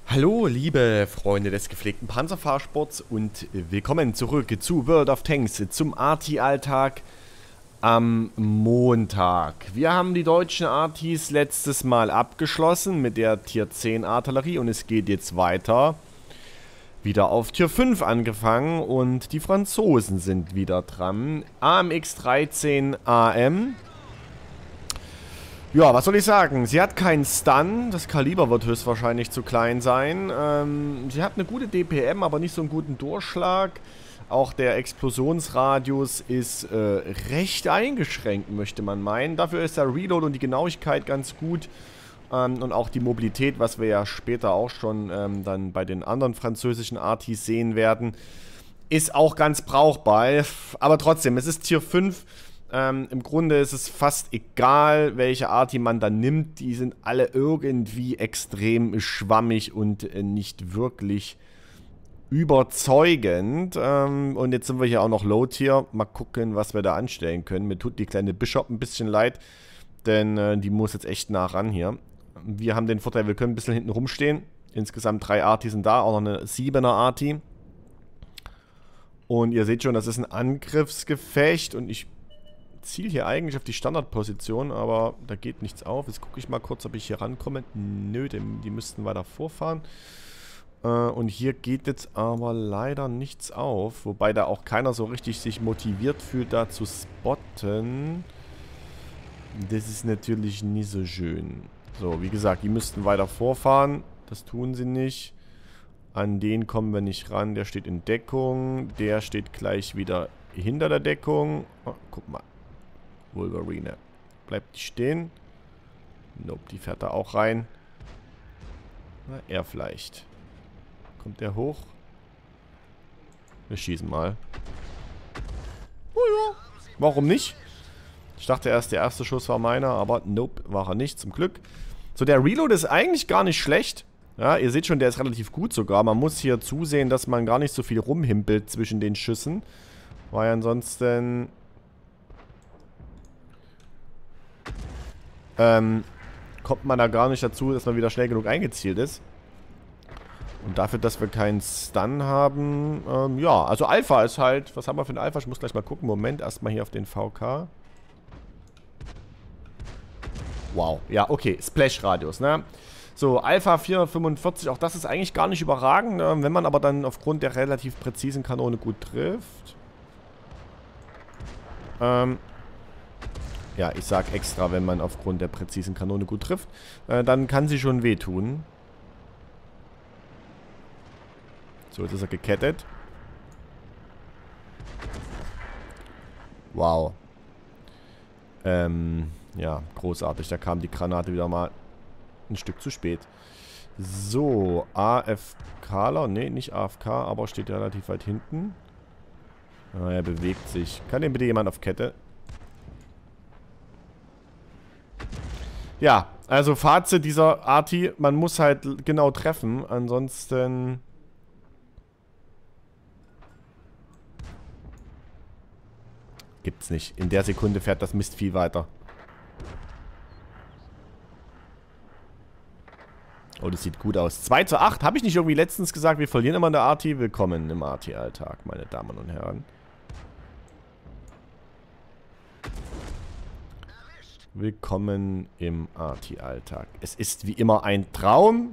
Hallo, liebe Freunde des gepflegten Panzerfahrsports und willkommen zurück zu World of Tanks, zum Arty-Alltag am Montag. Wir haben die deutschen Artys letztes Mal abgeschlossen mit der Tier 10 Artillerie und es geht jetzt weiter. Wieder auf Tier 5 angefangen und die Franzosen sind wieder dran. AMX 13 AM. Ja, was soll ich sagen? Sie hat keinen Stun. Das Kaliber wird höchstwahrscheinlich zu klein sein. Sie hat eine gute DPM, aber nicht so einen guten Durchschlag. Auch der Explosionsradius ist recht eingeschränkt, möchte man meinen. Dafür ist der Reload und die Genauigkeit ganz gut. Und auch die Mobilität, was wir ja später auch schon dann bei den anderen französischen Artys sehen werden, ist auch ganz brauchbar. Aber trotzdem, es ist Tier 5. Im Grunde ist es fast egal, welche Arty man da nimmt. Die sind alle irgendwie extrem schwammig und nicht wirklich überzeugend. Und jetzt sind wir hier auch noch Low-Tier. Mal gucken, was wir da anstellen können. Mir tut die kleine Bishop ein bisschen leid, denn die muss jetzt echt nah ran hier. Wir haben den Vorteil, wir können ein bisschen hinten rumstehen. Insgesamt 3 Arty sind da, auch noch eine 7er Arty. Und ihr seht schon, das ist ein Angriffsgefecht und ich ziel hier eigentlich auf die Standardposition, aber da geht nichts auf. Jetzt gucke ich mal kurz, ob ich hier rankomme. Nö, die müssten weiter vorfahren. Und hier geht jetzt aber leider nichts auf. Wobei da auch keiner so richtig sich motiviert fühlt, da zu spotten. Das ist natürlich nicht so schön. So, wie gesagt, die müssten weiter vorfahren. Das tun sie nicht. An den kommen wir nicht ran. Der steht in Deckung. Der steht gleich wieder hinter der Deckung. Oh, guck mal. Wolverine. Bleibt die stehen? Nope, die fährt da auch rein. Na, er vielleicht. Kommt der hoch? Wir schießen mal. Oh ja. Warum nicht? Ich dachte erst, der erste Schuss war meiner, aber nope, war er nicht, zum Glück. So, der Reload ist eigentlich gar nicht schlecht. Ja, ihr seht schon, der ist relativ gut sogar. Man muss hier zusehen, dass man gar nicht so viel rumhimpelt zwischen den Schüssen. Weil ansonsten kommt man da gar nicht dazu, dass man wieder schnell genug eingezielt ist. Und dafür, dass wir keinen Stun haben, ja, also Alpha ist halt, was haben wir für ein Alpha? Ich muss gleich mal gucken, Moment, erstmal hier auf den VK. Wow, ja, okay, Splash-Radius, ne? So, Alpha 445, auch das ist eigentlich gar nicht überragend, wenn man aber dann aufgrund der relativ präzisen Kanone gut trifft. Ja, ich sag extra, wenn man aufgrund der präzisen Kanone gut trifft, dann kann sie schon wehtun. So, jetzt ist er gekettet. Wow. Ja, großartig. Da kam die Granate wieder mal ein Stück zu spät. So, AFKler. Ne, nicht AFK, aber steht relativ weit hinten. Ah, er bewegt sich. Kann den bitte jemand auf Kette? Ja, also Fazit dieser Arty, man muss halt genau treffen, ansonsten gibt's nicht. In der Sekunde fährt das Mist viel weiter. Oh, das sieht gut aus. 2:8. Habe ich nicht irgendwie letztens gesagt, wir verlieren immer in der Arty? Willkommen im Arty-Alltag, meine Damen und Herren. Willkommen im Arty-Alltag. Es ist wie immer ein Traum.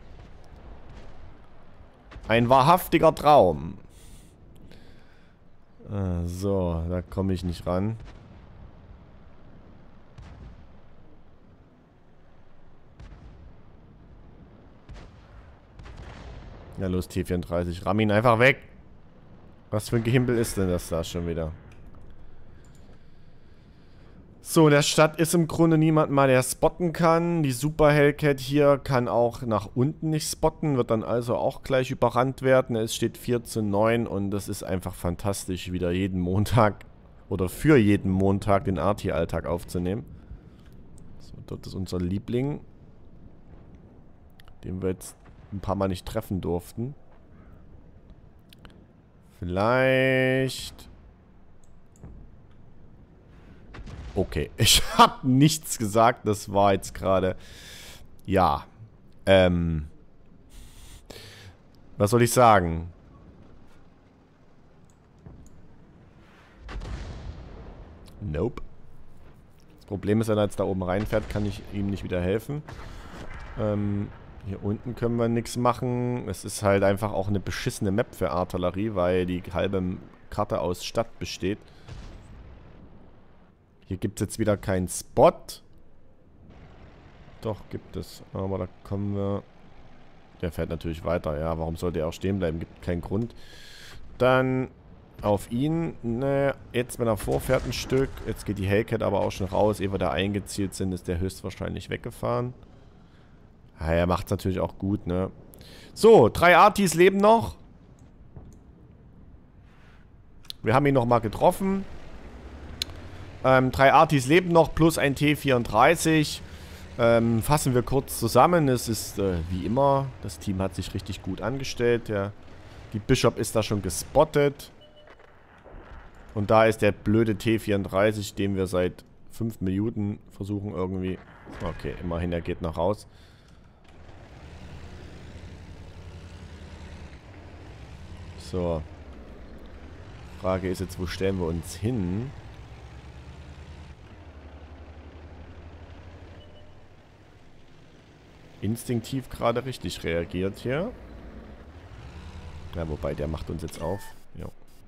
Ein wahrhaftiger Traum. So, da komme ich nicht ran. Ja, los, T34. Ramm ihn einfach weg. Was für ein Gehimpel ist denn das da schon wieder? So, in der Stadt ist im Grunde niemand mal, der spotten kann. Die Super Hellcat hier kann auch nach unten nicht spotten, wird dann also auch gleich überrannt werden. Es steht 4:9 und das ist einfach fantastisch, wieder jeden Montag oder für jeden Montag den Arty-Alltag aufzunehmen. So, dort ist unser Liebling, den wir jetzt ein paar Mal nicht treffen durften. Vielleicht... Okay, ich habe nichts gesagt. Das war jetzt gerade... Ja. Was soll ich sagen? Nope. Das Problem ist, wenn er jetzt da oben reinfährt, kann ich ihm nicht wieder helfen. Hier unten können wir nichts machen. Es ist halt einfach auch eine beschissene Map für Artillerie, weil die halbe Karte aus Stadt besteht. Hier gibt es jetzt wieder keinen Spot. Doch, gibt es. Aber da kommen wir... Der fährt natürlich weiter. Ja, warum sollte er auch stehen bleiben? Gibt keinen Grund. Dann auf ihn. Ne, jetzt, wenn er vorfährt ein Stück. Jetzt geht die Hellcat aber auch schon raus. Ehe wir da eingezielt sind, ist der höchstwahrscheinlich weggefahren. Ja, er macht es natürlich auch gut, ne? So, 3 Artis leben noch. Wir haben ihn nochmal getroffen. 3 Artis leben noch, plus ein T34. Fassen wir kurz zusammen. Es ist wie immer, das Team hat sich richtig gut angestellt. Die Bishop ist da schon gespottet. Und da ist der blöde T34, den wir seit 5 Minuten versuchen irgendwie... Okay, immerhin, er geht noch raus. So. Frage ist jetzt, wo stellen wir uns hin? Instinktiv gerade richtig reagiert hier. Ja, wobei, der macht uns jetzt auf. Ja.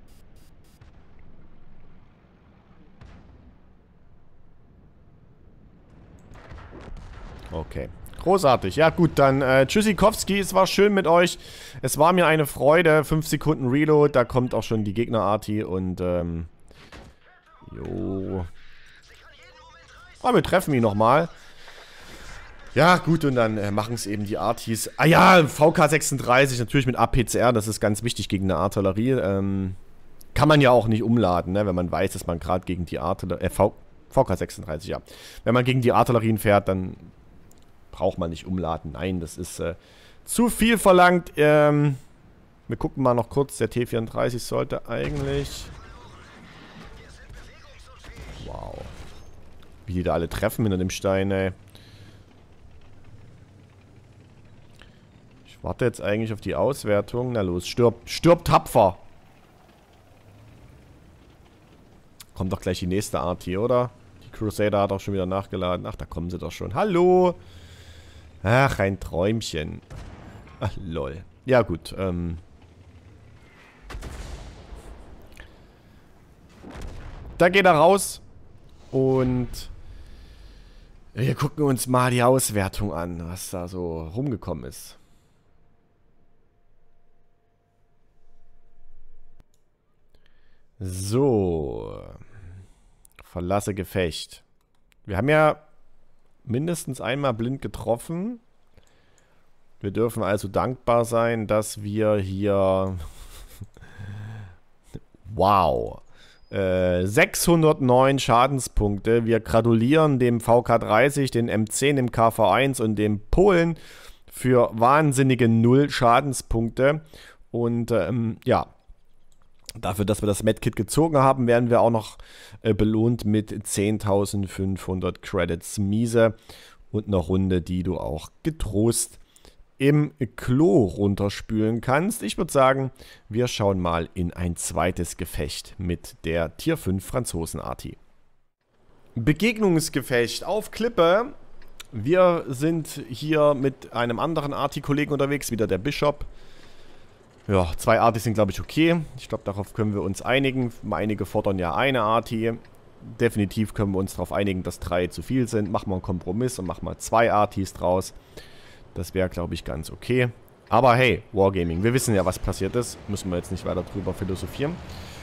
Okay. Großartig. Ja gut, dann Tschüssikowski, es war schön mit euch. Es war mir eine Freude. 5 Sekunden Reload, da kommt auch schon die Gegner-Arti und jo. Aber wir treffen ihn nochmal. Ja, gut, und dann machen es eben die Artis. Ah ja, VK36, natürlich mit APCR, das ist ganz wichtig gegen eine Artillerie. Kann man ja auch nicht umladen, ne, wenn man weiß, dass man gerade gegen die Artillerie... VK36, ja. Wenn man gegen die Artillerien fährt, dann braucht man nicht umladen. Nein, das ist zu viel verlangt. Wir gucken mal noch kurz, der T34 sollte eigentlich... Wow. Wie die da alle treffen hinter dem Stein, ey. Ich warte jetzt eigentlich auf die Auswertung. Na los, stirb. Stirb tapfer. Kommt doch gleich die nächste Art hier, oder? Die Crusader hat auch schon wieder nachgeladen. Ach, da kommen sie doch schon. Hallo. Ach, ein Träumchen. Ach, lol. Ja, gut. Da geht er raus. Und wir gucken uns mal die Auswertung an, was da so rumgekommen ist. So. Verlasse Gefecht. Wir haben ja mindestens einmal blind getroffen. Wir dürfen also dankbar sein, dass wir hier... Wow. 609 Schadenspunkte. Wir gratulieren dem VK30, den M10, dem KV1 und dem Polen für wahnsinnige 0 Schadenspunkte. Und ja... Dafür, dass wir das Medkit gezogen haben, werden wir auch noch belohnt mit 10.500 Credits miese und einer Runde, die du auch getrost im Klo runterspülen kannst. Ich würde sagen, wir schauen mal in ein zweites Gefecht mit der Tier 5 Franzosen-Arti. Begegnungsgefecht auf Klippe. Wir sind hier mit einem anderen Arti-Kollegen unterwegs, wieder der Bishop. Ja, 2 Artis sind, glaube ich, okay. Ich glaube, darauf können wir uns einigen. Einige fordern ja eine Arti. Definitiv können wir uns darauf einigen, dass 3 zu viel sind. Machen wir einen Kompromiss und machen mal 2 Artis draus. Das wäre, glaube ich, ganz okay. Aber hey, Wargaming. Wir wissen ja, was passiert ist. Müssen wir jetzt nicht weiter drüber philosophieren.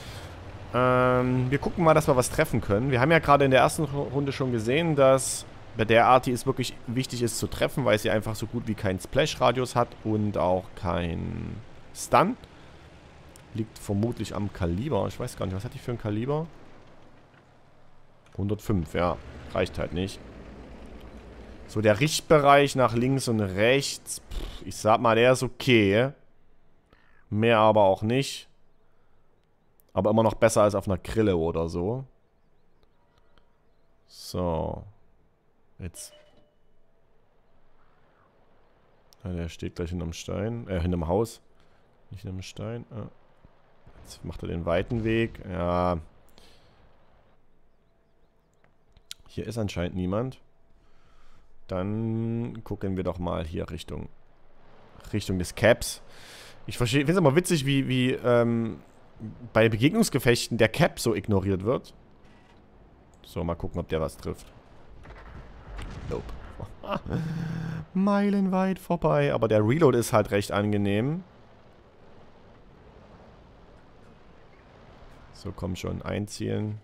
Wir gucken mal, dass wir was treffen können. Wir haben ja gerade in der ersten Runde schon gesehen, dass bei der Arti es wirklich wichtig ist zu treffen, weil sie einfach so gut wie keinen Splash-Radius hat und auch kein... Stun. Liegt vermutlich am Kaliber. Ich weiß gar nicht, was hat die für ein Kaliber? 105, ja. Reicht halt nicht. So, der Richtbereich nach links und rechts. Pff, ich sag mal, der ist okay. Mehr aber auch nicht. Aber immer noch besser als auf einer Grille oder so. So. Jetzt. Ja, der steht gleich hinterm Stein. Hinterm Haus. Nicht nur mit Stein. Ah. Jetzt macht er den weiten Weg. Ja. Hier ist anscheinend niemand. Dann gucken wir doch mal hier Richtung des Caps. Ich finde es immer witzig, wie bei Begegnungsgefechten der Cap so ignoriert wird. So, mal gucken, ob der was trifft. Nope. Meilenweit vorbei. Aber der Reload ist halt recht angenehm. So, komm schon. Einzielen.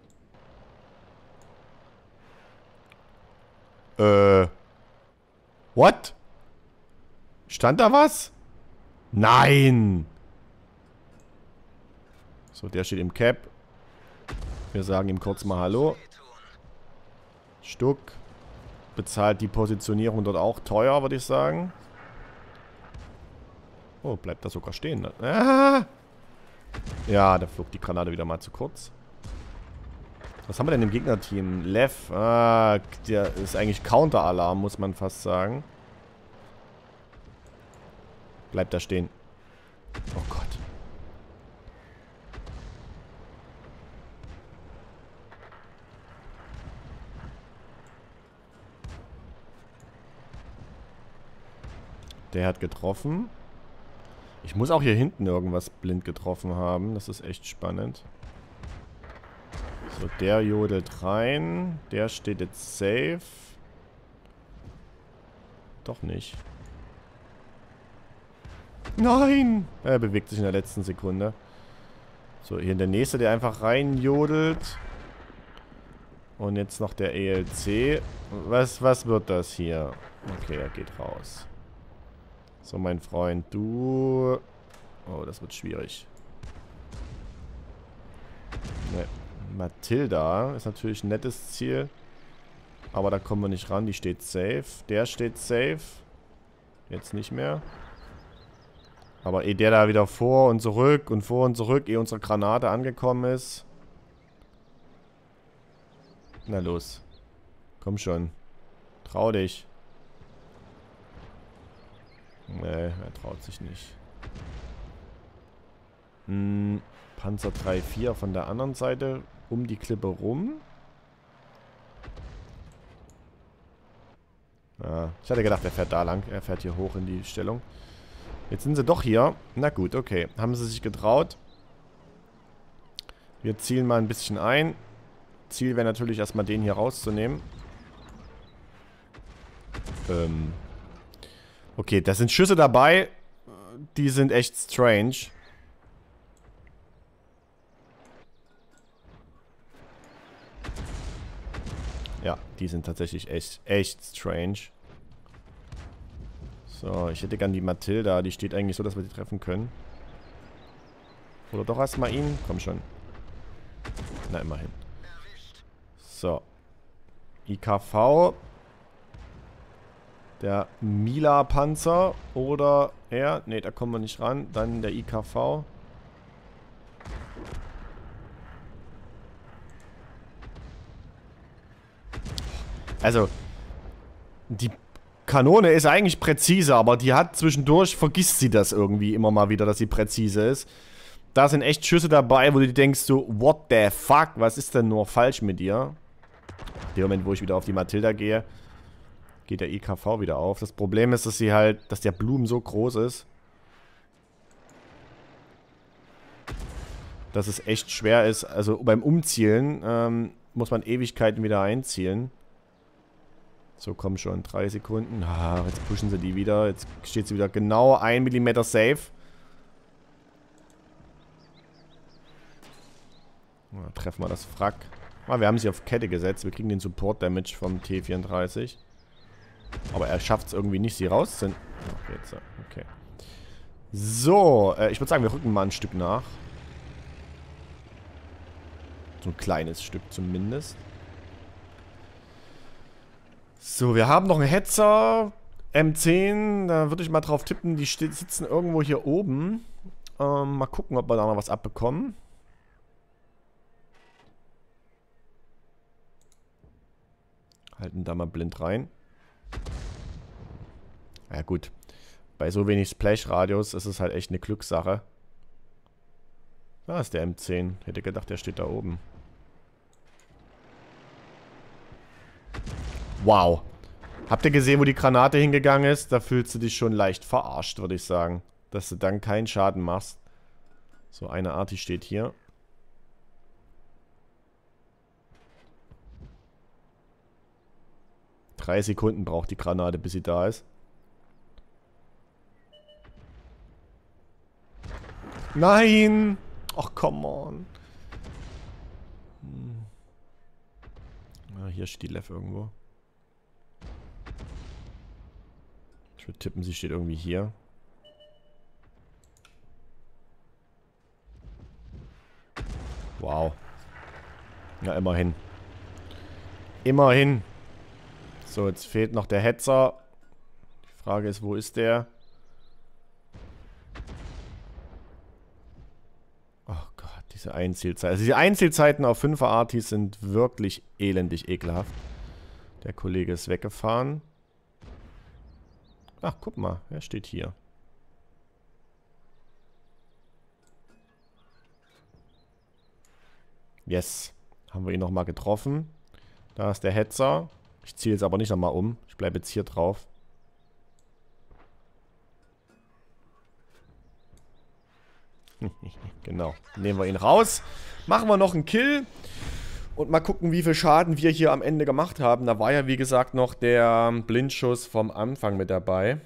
What? Stand da was? Nein! So, der steht im Cap. Wir sagen ihm kurz mal Hallo. Stuck. Bezahlt die Positionierung dort auch teuer, würde ich sagen. Oh, bleibt da sogar stehen. Ne? Ah! Ja, da flog die Granate wieder mal zu kurz. Was haben wir denn im Gegnerteam? Lev. Ah, der ist eigentlich Counter-Alarm, muss man fast sagen. Bleibt da stehen. Oh Gott. Der hat getroffen. Ich muss auch hier hinten irgendwas blind getroffen haben. Das ist echt spannend. So, der jodelt rein. Der steht jetzt safe. Doch nicht. Nein! Er bewegt sich in der letzten Sekunde. So, hier der nächste, der einfach rein jodelt. Und jetzt noch der ELC. Was wird das hier? Okay, er geht raus. So, mein Freund, du... Oh, das wird schwierig. Ne. Matilda ist natürlich ein nettes Ziel. Aber da kommen wir nicht ran. Die steht safe. Der steht safe. Jetzt nicht mehr. Aber ehe der da wieder vor und zurück, ehe unsere Granate angekommen ist. Na los. Komm schon. Trau dich. Nee, er traut sich nicht. Panzer 3-4 von der anderen Seite um die Klippe rum. Ah, ich hatte gedacht, er fährt da lang. Er fährt hier hoch in die Stellung. Jetzt sind sie doch hier. Na gut, okay. Haben sie sich getraut. Wir zielen mal ein bisschen ein. Ziel wäre natürlich erstmal den hier rauszunehmen. Okay, da sind Schüsse dabei. Die sind echt strange. Ja, die sind tatsächlich echt strange. So, ich hätte gern die Matilda. Die steht eigentlich so, dass wir die treffen können. Oder doch erstmal ihn? Komm schon. Na, immerhin. So. IKV. Der Mila-Panzer. Oder er. Ne, da kommen wir nicht ran. Dann der IKV. Also, die Kanone ist eigentlich präzise, aber die hat zwischendurch, vergisst sie das irgendwie immer mal wieder, dass sie präzise ist. Da sind echt Schüsse dabei, wo du dir denkst so, what the fuck, was ist denn nur falsch mit dir? In dem Moment, wo ich wieder auf die Matilda gehe, geht der IKV wieder auf. Das Problem ist, dass dass der Blumen so groß ist, dass es echt schwer ist. Also beim Umzielen muss man Ewigkeiten wieder einzielen. So, komm schon, 3 Sekunden. Ah, jetzt pushen sie die wieder. Jetzt steht sie wieder genau 1 mm safe. Na, treffen wir das Wrack. Ah, wir haben sie auf Kette gesetzt. Wir kriegen den Support-Damage vom T34. Aber er schafft es irgendwie nicht, sie rauszunehmen. Oh, jetzt, okay. So, ich würde sagen, wir rücken mal ein Stück nach. So ein kleines Stück zumindest. So, wir haben noch einen Hetzer. M10. Da würde ich mal drauf tippen. Die sitzen irgendwo hier oben. Mal gucken, ob wir da noch was abbekommen. Halten da mal blind rein. Ja gut. Bei so wenig Splash-Radius ist es halt echt eine Glückssache. Da ist der M10. Hätte gedacht, der steht da oben. Wow. Habt ihr gesehen, wo die Granate hingegangen ist? Da fühlst du dich schon leicht verarscht, würde ich sagen. Dass du dann keinen Schaden machst. So, eine Arti steht hier. Drei Sekunden braucht die Granate, bis sie da ist. Nein! Ach, come on. Ah, hier steht die Lev irgendwo. Ich würde tippen, sie steht irgendwie hier. Wow. Ja, immerhin. Immerhin. So, jetzt fehlt noch der Hetzer. Die Frage ist, wo ist der? Oh Gott, diese Einzielzeiten. Also die Einzielzeiten auf 5er Artis sind wirklich elendig ekelhaft. Der Kollege ist weggefahren. Ach, guck mal, er steht hier. Yes. Haben wir ihn nochmal getroffen. Da ist der Hetzer. Ich ziehe jetzt aber nicht nochmal um. Ich bleibe jetzt hier drauf. Genau. Nehmen wir ihn raus. Machen wir noch einen Kill. Und mal gucken, wie viel Schaden wir hier am Ende gemacht haben. Da war ja, wie gesagt, noch der Blindschuss vom Anfang mit dabei.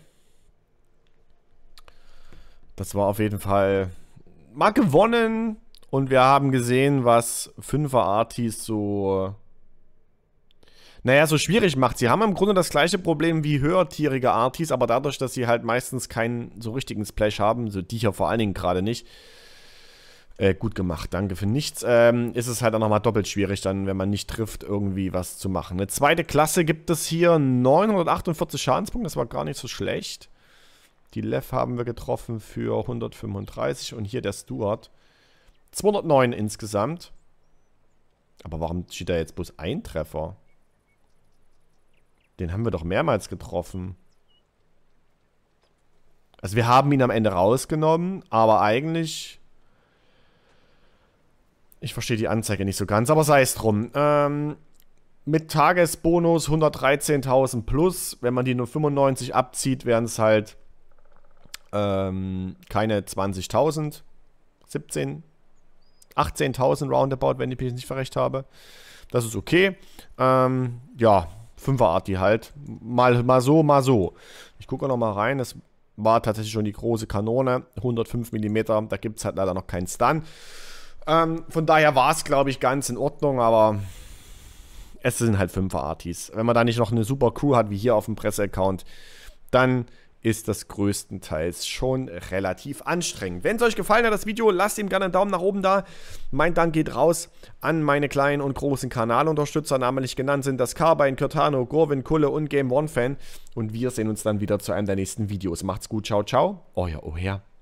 Das war auf jeden Fall mal gewonnen. Und wir haben gesehen, was 5er Artis so... Naja, so schwierig macht. Sie haben im Grunde das gleiche Problem wie höhertierige Artis, aber dadurch, dass sie halt meistens keinen so richtigen Splash haben, so die hier vor allen Dingen gerade nicht, gut gemacht, danke für nichts, ist es halt auch nochmal doppelt schwierig dann, wenn man nicht trifft, irgendwie was zu machen. Eine zweite Klasse gibt es hier, 948 Schadenspunkte, das war gar nicht so schlecht. Die Lev haben wir getroffen für 135 und hier der Stuart. 209 insgesamt. Aber warum steht da jetzt bloß ein Treffer? Den haben wir doch mehrmals getroffen. Also wir haben ihn am Ende rausgenommen, aber eigentlich... Ich verstehe die Anzeige nicht so ganz, aber sei es drum. Mit Tagesbonus 113.000 plus. Wenn man die nur 95 abzieht, wären es halt keine 20.000. 18.000 roundabout, wenn ich mich nicht verrecht habe. Das ist okay. Ja, 5er Arti halt. Mal so, mal so. Ich gucke noch mal rein. Das war tatsächlich schon die große Kanone. 105 mm. Da gibt es halt leider noch keinen Stun. Von daher war es, glaube ich, ganz in Ordnung, aber es sind halt 5er Artis. Wenn man da nicht noch eine super Crew hat, wie hier auf dem Presseaccount, dann ist das größtenteils schon relativ anstrengend. Wenn es euch gefallen hat, das Video, lasst ihm gerne einen Daumen nach oben da. Mein Dank geht raus an meine kleinen und großen Kanalunterstützer, namentlich genannt sind das Carbine, Curtano, Gorwin, Kulle und Game One Fan. Und wir sehen uns dann wieder zu einem der nächsten Videos. Macht's gut, ciao, ciao, euer Oher.